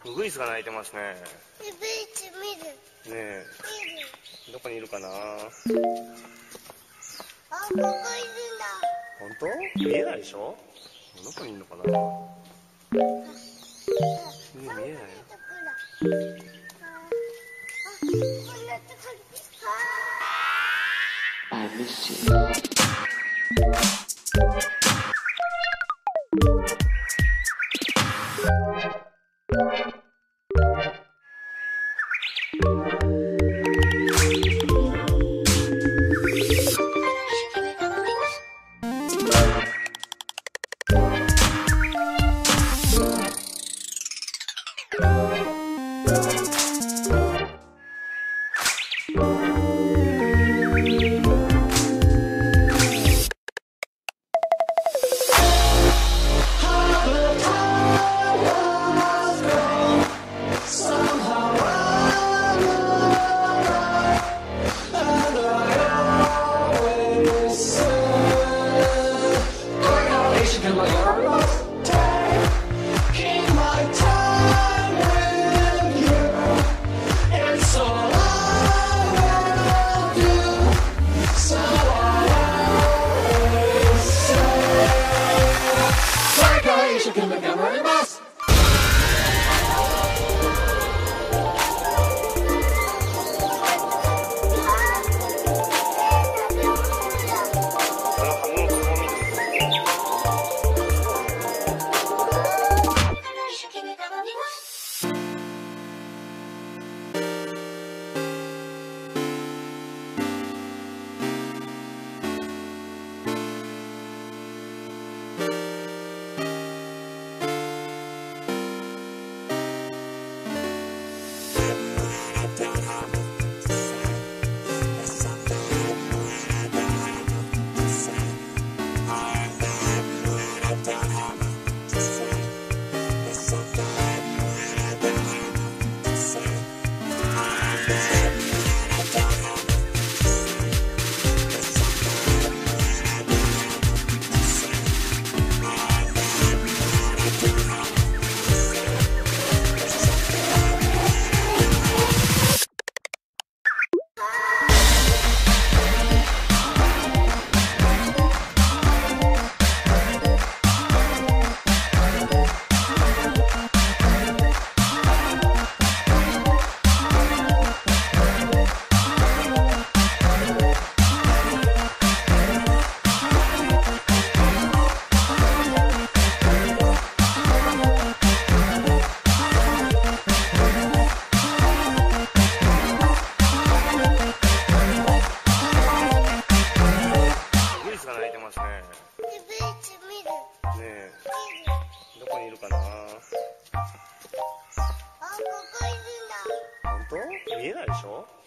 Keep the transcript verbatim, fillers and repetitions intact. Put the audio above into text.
ウグイスが鳴いてますね。 ウグイス見る。 ねえ。 見る。 どこにいるかな。 あ、ここいるんだ。 本当？見えないでしょ。どこにいるのかな。見えないよ。 あ、こんなとこに。 I miss you. 見えないでしょ。